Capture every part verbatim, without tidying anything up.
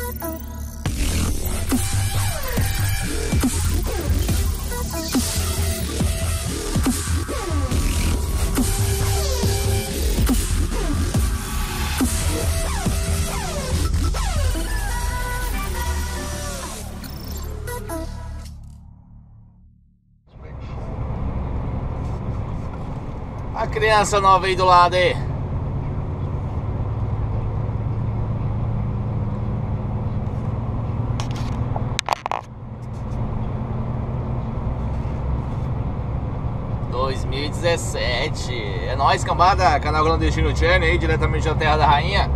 A criança nova aí do lado aí. dois mil e dezessete. É nóis, cambada. Canal Clandestino Channel aí, diretamente da Terra da Rainha.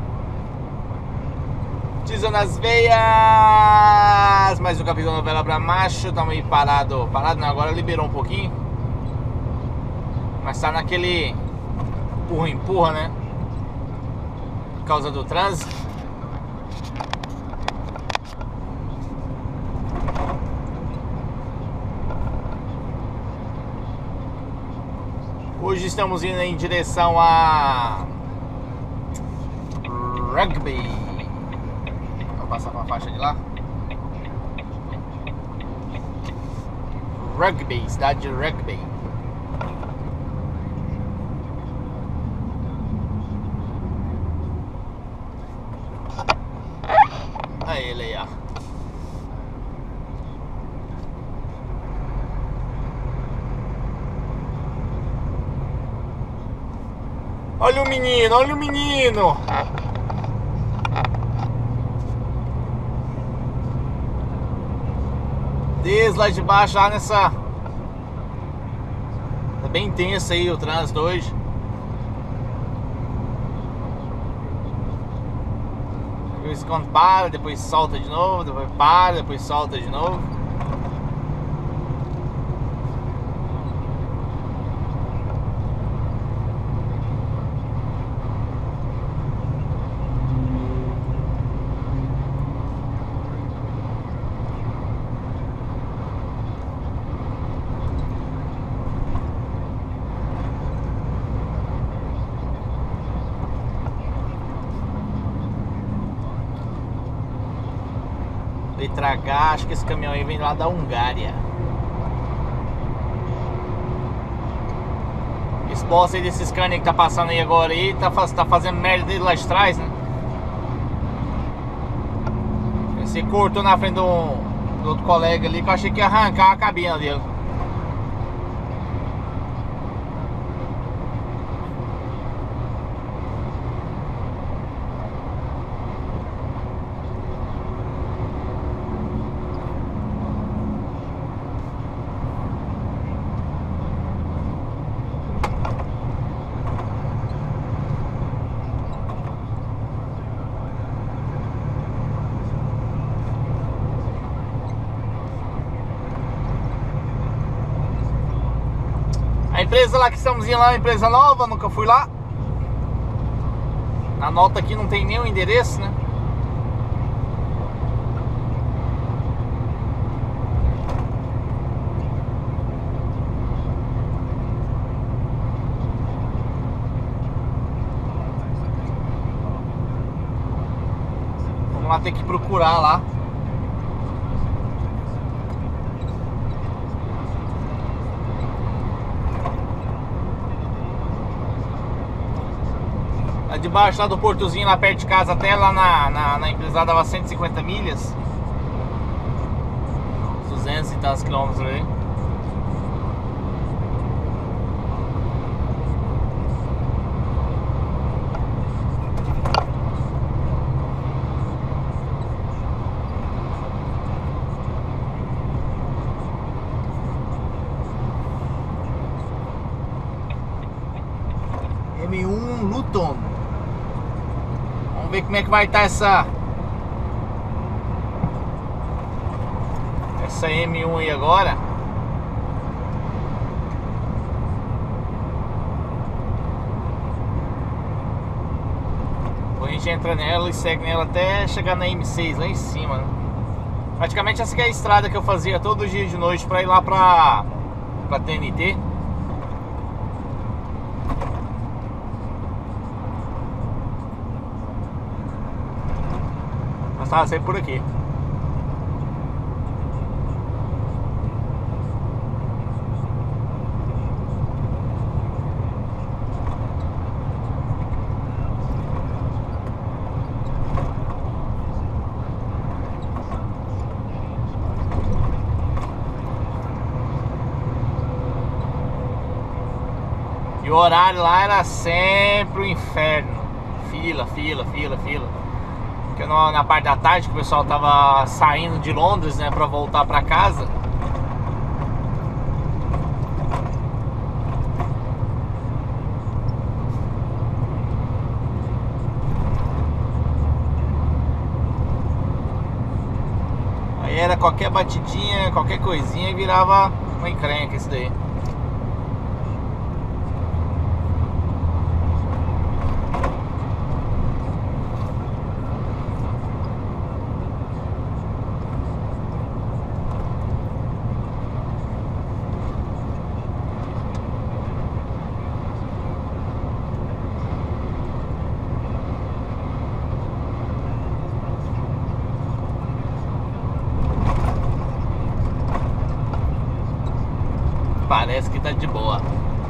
Tiza nas veias. Mais um capítulo da novela pra macho. Tamo aí parado. Parado não, agora liberou um pouquinho. Mas tá naquele empurra, empurra, né? Por causa do trânsito. Hoje estamos indo em direção a Rugby. Vou passar com a faixa de lá. Rugby, cidade de Rugby. Aí ele aí, ó. Olha o menino, olha o menino. Desde lá de baixo, lá nessa... Tá bem intenso aí o trânsito hoje. Quando para, depois solta de novo, depois para, depois solta de novo. Letra H, acho que esse caminhão aí vem lá da Hungária. Esse boss aí desses caninhos que tá passando aí agora aí, tá, tá fazendo merda dele lá de trás, né? Você cortou na frente do, do outro colega ali que eu achei que ia arrancar a cabina dele. A empresa lá que estamos indo lá, uma empresa nova, nunca fui lá. A nota aqui não tem nenhum endereço, né? Vamos lá ter que procurar lá. Debaixo lá do portozinho, lá perto de casa, até lá na, na, na empresa dava cento e cinquenta milhas, duzentos e tantos quilômetros aí. M um Luton. Vamos ver como é que vai estar essa Essa M um aí agora. Depois a gente entra nela e segue nela até chegar na M seis lá em cima, né? Praticamente essa que é a estrada que eu fazia todo dia de noite pra ir lá pra, pra T N T. Gostava sempre por aqui. E o horário lá era sempre o inferno. Fila, fila, fila, fila. Porque na, na parte da tarde que o pessoal tava saindo de Londres, né, pra voltar pra casa. Aí era qualquer batidinha, qualquer coisinha e virava uma encrenca isso daí. Parece que tá de boa.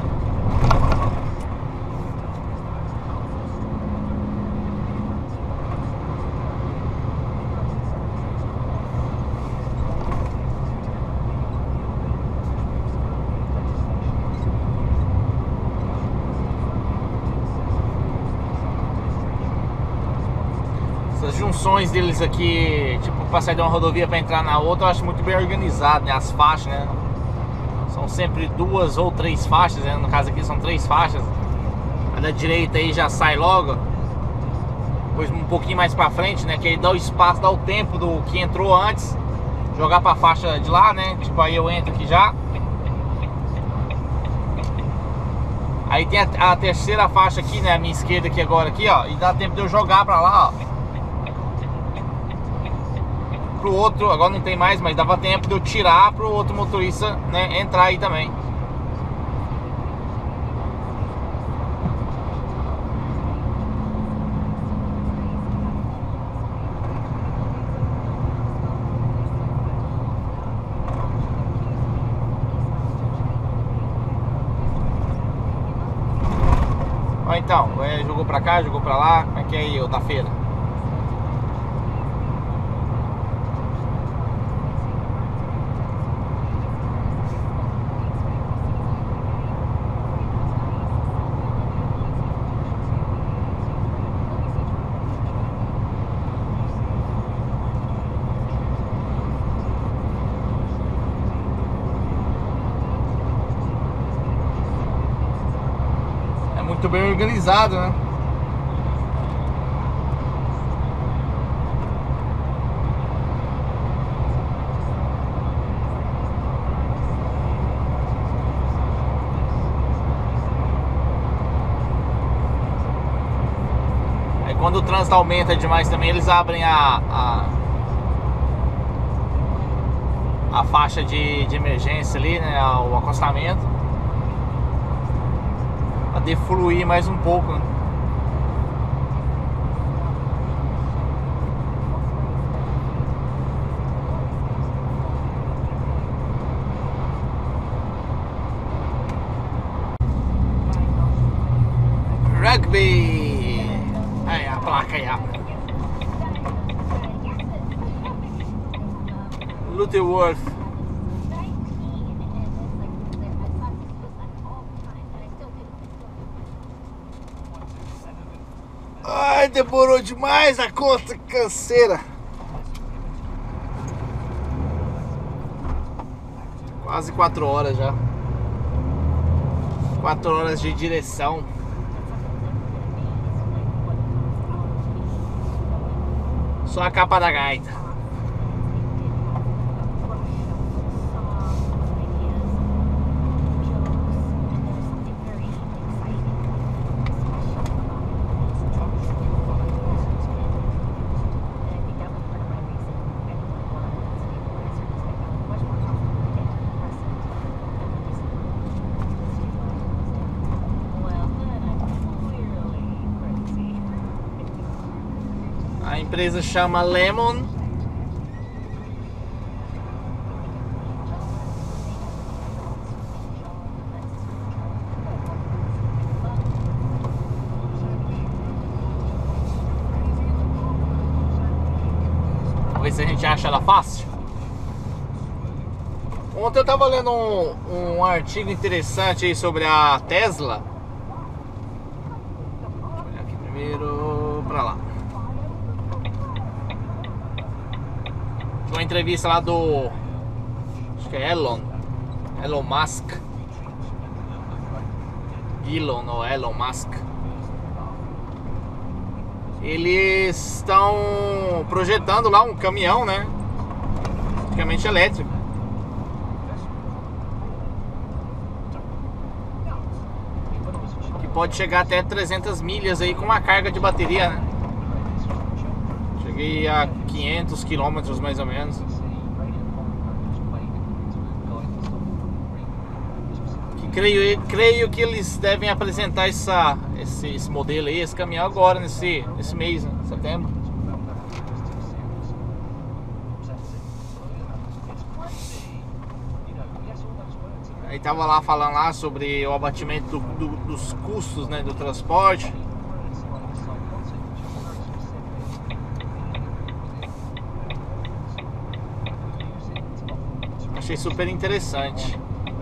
Essas junções deles aqui, tipo, pra sair de uma rodovia pra entrar na outra, eu acho muito bem organizado, né? As faixas, né? São sempre duas ou três faixas, né? No caso aqui são três faixas. A da direita aí já sai logo. Depois um pouquinho mais pra frente, né? Que aí dá o espaço, dá o tempo do que entrou antes jogar pra faixa de lá, né? Tipo, aí eu entro aqui já. Aí tem a, a terceira faixa aqui, né? A minha esquerda aqui agora, aqui, ó. E dá tempo de eu jogar pra lá, ó. Pro outro, agora não tem mais, mas dava tempo de eu tirar pro outro motorista, né, entrar aí também. Ó, então, jogou pra cá, jogou pra lá, como é que é aí, ô da feira? Muito bem organizado, né? Aí quando o trânsito aumenta demais também, eles abrem a a, a faixa de, de emergência ali, né? O acostamento, a defluir mais um pouco, né? Rugby! Aí a placa aí, ó. Lutterworth. Ai, demorou demais a conta, canseira. Quase quatro horas já. Quatro horas de direção. Só a capa da gaita. empresa chama Lemon. Vamos ver se a gente acha ela fácil. Ontem eu tava lendo um, um artigo interessante aí sobre a Tesla. Deixa eu olhar aqui primeiro pra lá. Tinha uma entrevista lá do, acho que é Elon Elon Musk. Elon ou Elon Musk. Eles estão projetando lá um caminhão, né? Praticamente elétrico. Que pode chegar até trezentas milhas aí com uma carga de bateria, né? Cheguei a quinhentos quilômetros mais ou menos. Que creio, creio que eles devem apresentar essa, esse, esse modelo aí, esse caminhão agora, nesse, nesse mês, né? Setembro. Aí tava lá falando lá sobre o abatimento do, do, dos custos, né, do transporte. Achei super interessante.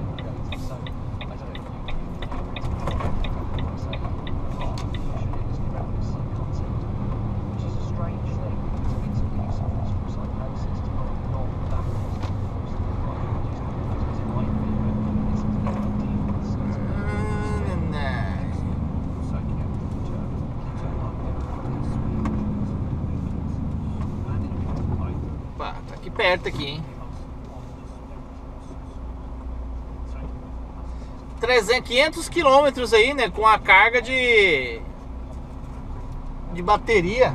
Opa, tá aqui perto aqui, hein? trezentos, quinhentos quilômetros aí, né? Com a carga de de bateria.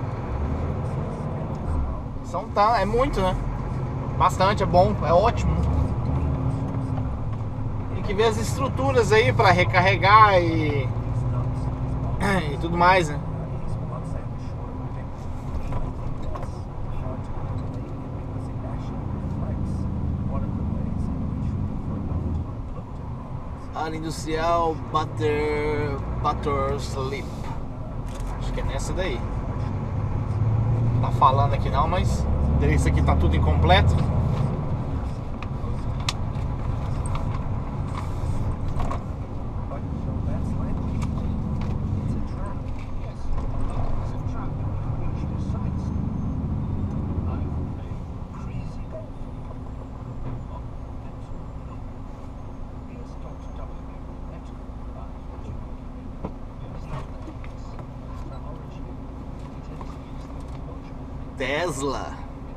São tá, é muito, né? Bastante, é bom, é ótimo. Tem que ver as estruturas aí para recarregar e e tudo mais, né? Área industrial Butter Butterslip. Acho que é nessa daí. Não tá falando aqui não, mas isso aqui tá tudo incompleto. Tesla.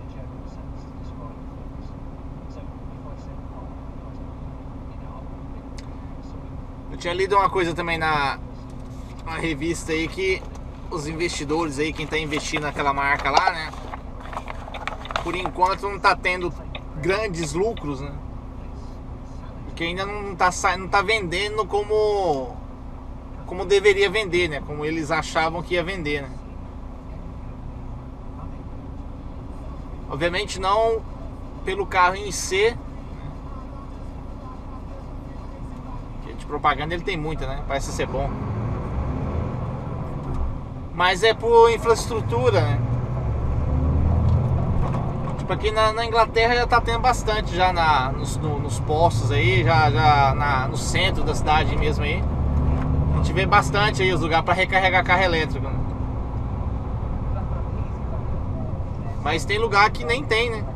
Eu tinha lido uma coisa também na uma revista aí que os investidores aí, quem tá investindo naquela marca lá, né? Por enquanto não tá tendo grandes lucros, né? Porque ainda não tá saindo, não tá vendendo como como deveria vender, né? Como eles achavam que ia vender, né? Obviamente não pelo carro em si, que de propaganda ele tem muita, né? Parece ser bom. Mas é por infraestrutura, né? Tipo aqui na, na Inglaterra já tá tendo bastante já na, nos, no, nos postos aí, já, já na, no centro da cidade mesmo aí. A gente vê bastante aí os lugares para recarregar carro elétrico, né? Mas tem lugar que nem tem, né?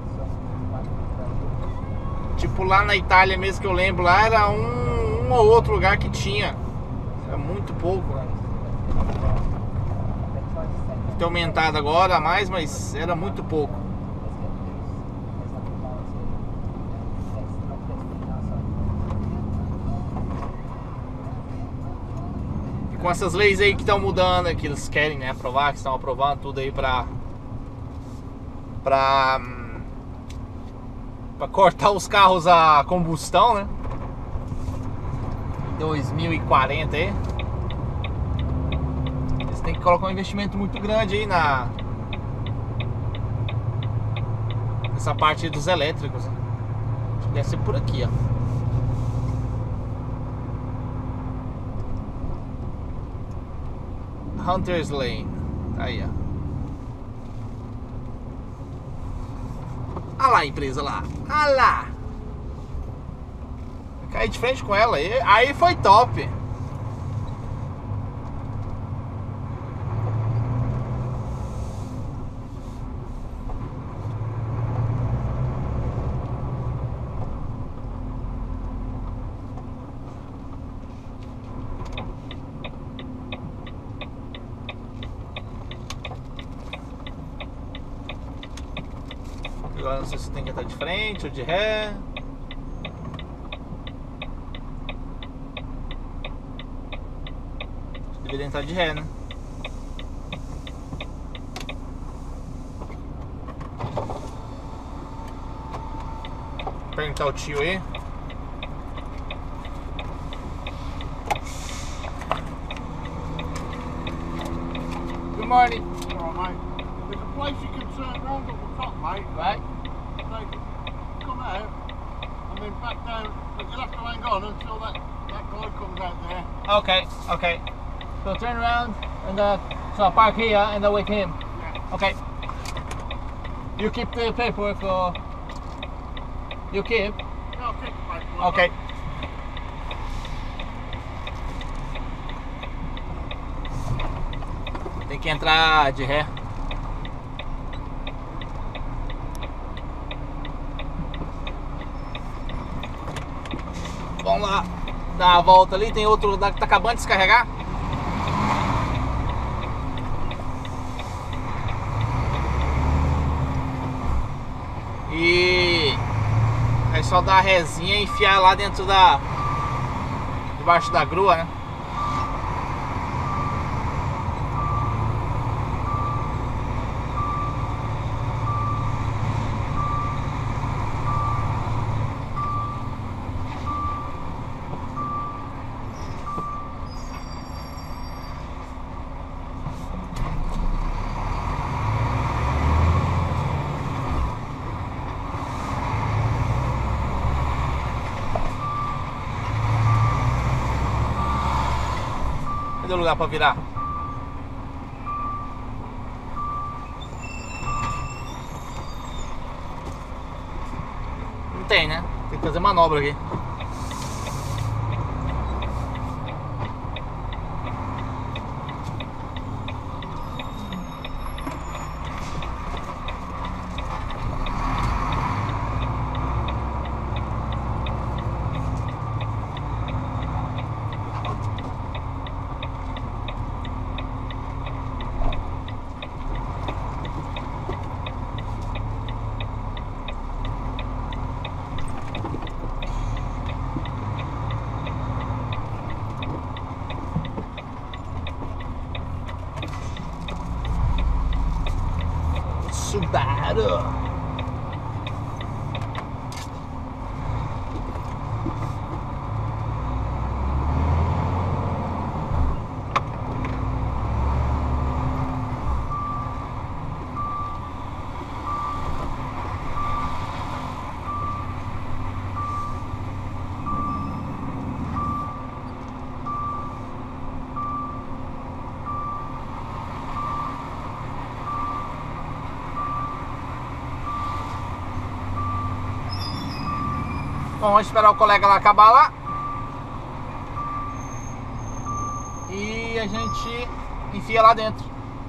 Tipo lá na Itália mesmo, que eu lembro, lá era um, um ou outro lugar que tinha. Era muito pouco, né? Tem aumentado agora a mais, mas era muito pouco. E com essas leis aí que estão mudando, que eles querem, né, aprovar, que estão aprovando tudo aí pra Pra, pra cortar os carros a combustão, né? dois mil e quarenta aí. Eles têm que colocar um investimento muito grande aí na, essa parte dos elétricos, né? Acho que deve ser por aqui, ó. Hunter's Lane. Aí, ó. Olha lá a empresa lá. Olha lá. Caí de frente com ela. Aí, aí foi top. Agora não sei se tem que entrar de frente ou de ré. Deveria entrar de ré, né? Perguntar o tio aí. Good morning. All right, mate. There's a place you can turn round at the top, mate. Right. Like, come out and then back down, but you'll have to hang on until that, that guy comes out there. Okay, okay. So turn around and uh, so I park here and I wait him. Yeah. Okay. You keep the paperwork or you keep? Yeah, I'll take the paperwork. Okay. Tem que entrar de ré. Vamos lá, dar a volta ali. Tem outro lugar que tá acabando de descarregar. E aí só dar a resinha e enfiar lá dentro da, debaixo da grua, né? Cadê o lugar pra virar? Não tem, né? Tem que fazer manobra aqui. Subaru. Bom, vamos esperar o colega lá acabar lá. E a gente enfia lá dentro.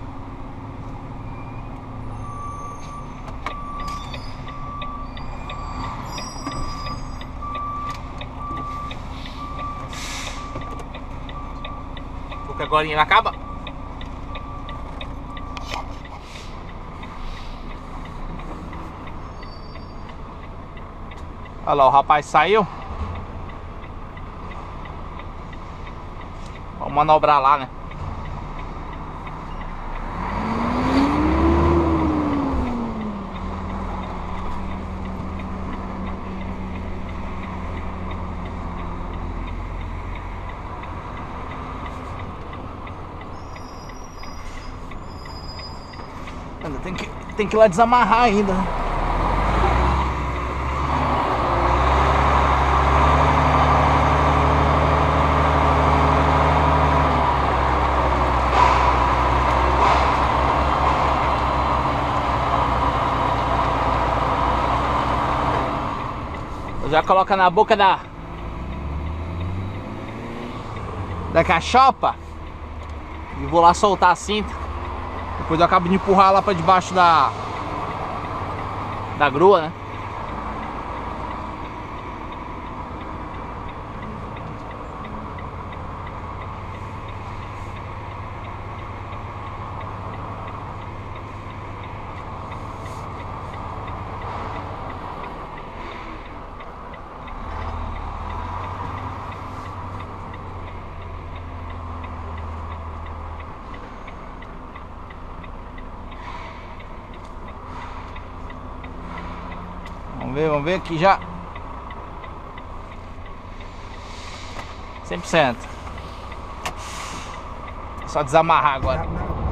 Porque agora ele acaba. Olha lá, o rapaz saiu. Vamos manobrar lá, né? Ainda tem que, tem que ir lá desamarrar ainda. Já coloca na boca da da cachopa e vou lá soltar a cinta. Depois eu acabo de empurrar lá pra debaixo da da grua, né? Vamos ver, vamos ver aqui já. cem por cento. Só desamarrar agora.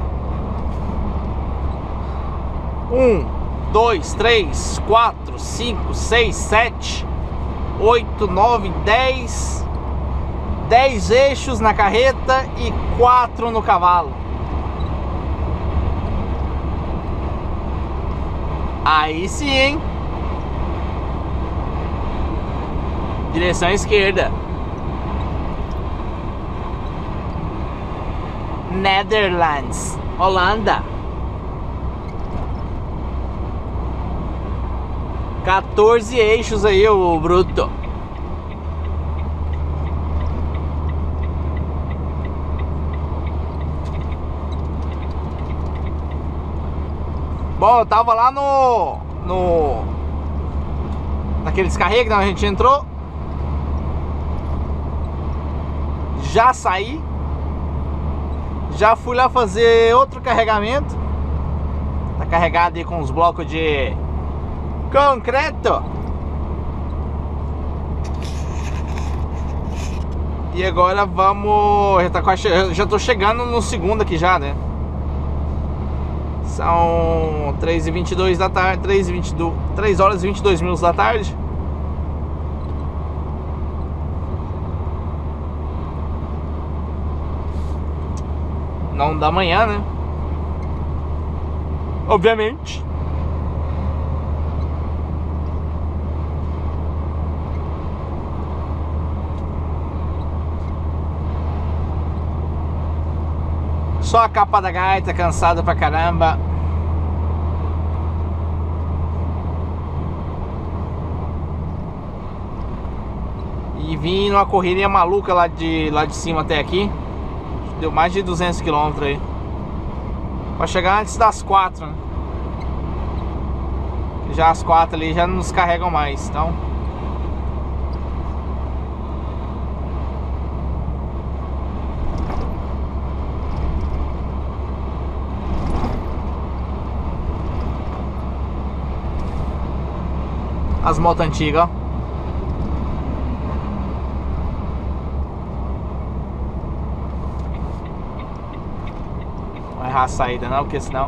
Um, dois, três, quatro, cinco, seis, sete, oito, nove, dez. Dez eixos na carreta e quatro no cavalo. Aí sim, hein? Direção esquerda. Netherlands, Holanda. quatorze eixos aí, ô bruto. Bom, eu tava lá no no naquele descarrego que a gente entrou. Já saí. Já fui lá fazer outro carregamento. Tá carregado aí com os blocos de concreto. E agora vamos... Já, tá quase, já tô chegando no segundo aqui já, né? São três e vinte e dois da tarde. três e vinte e dois, três horas e vinte e dois minutos da tarde. Não da manhã, né? Obviamente. Só a capa da gaita, cansada pra caramba. E vim numa correria maluca lá de, lá de cima até aqui. Deu mais de duzentos quilômetros aí. Pra chegar antes das quatro, né? Já as quatro ali já não nos carregam mais, então... As motos antigas, ó. Não errar a saída não, porque senão...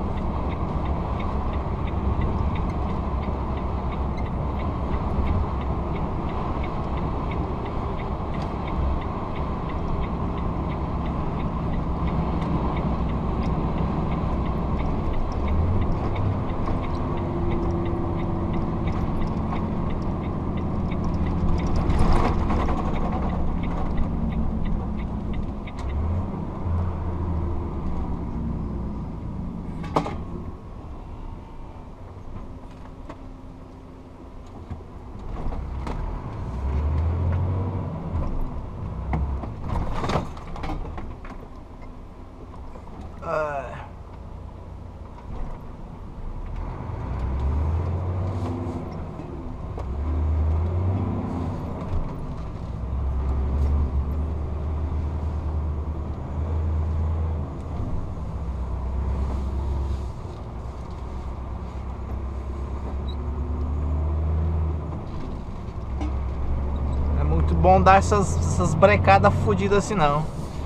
bom dar essas, essas brecadas fodidas assim não.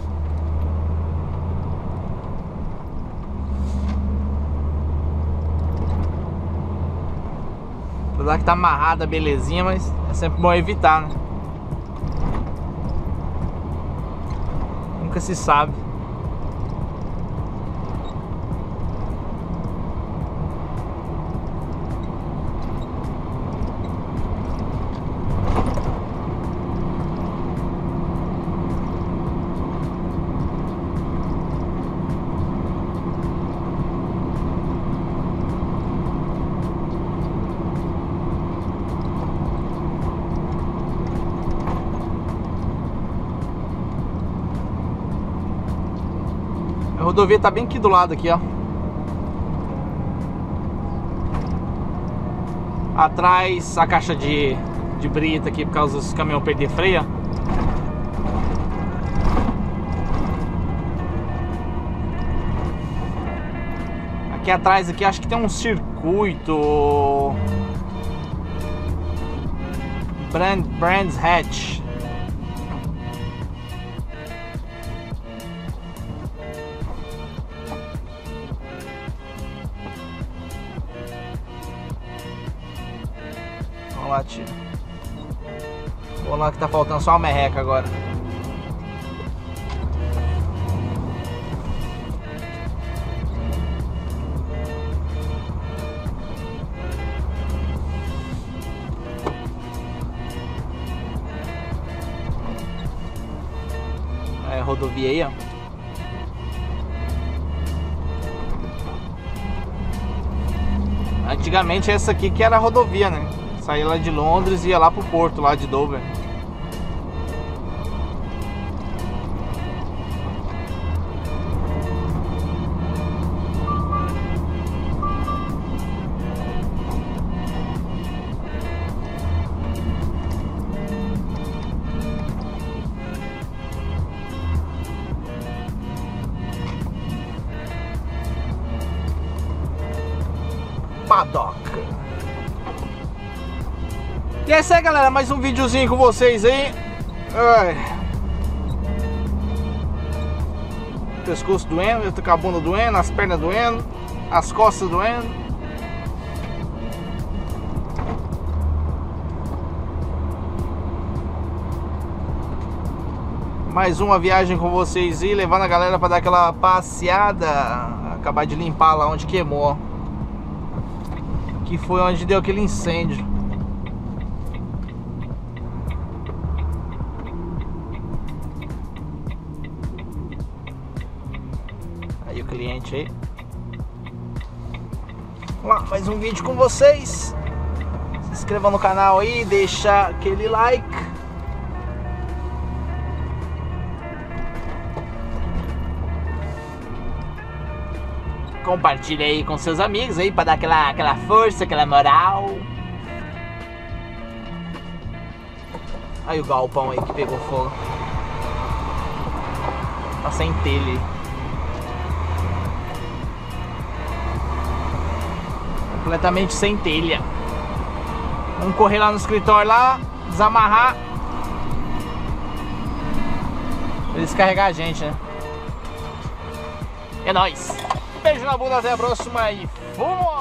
Apesar que tá amarrada, belezinha, mas é sempre bom evitar, né? Nunca se sabe. rodovia tá bem aqui do lado aqui, ó. Atrás a caixa de, de brita aqui por causa dos caminhões perder freio. Aqui atrás aqui acho que tem um circuito Brand, Brands Hatch. Vamos lá, tio. Vamos lá que tá faltando só uma merreca agora. É, rodovia aí, ó. Antigamente essa aqui que era a rodovia, né? Saía lá de Londres e ia lá pro porto, lá de Dover. Paddock. E é isso aí, galera, mais um videozinho com vocês aí. Ai. Pescoço doendo, eu tô com a bunda doendo, as pernas doendo, as costas doendo. Mais uma viagem com vocês aí, levando a galera pra dar aquela passeada. Acabar de limpar lá onde queimou, que foi onde deu aquele incêndio. Aí o cliente aí. Vamos lá, mais um vídeo com vocês. Se inscreva no canal aí, deixa aquele like. Compartilha aí com seus amigos aí pra dar aquela, aquela força, aquela moral. Aí o galpão aí que pegou fogo. Tá sem telha. Completamente sem telha. Vamos correr lá no escritório lá, desamarrar. Pra eles carregar a gente, né? É nóis! Beijo na bunda, até a próxima e fomos!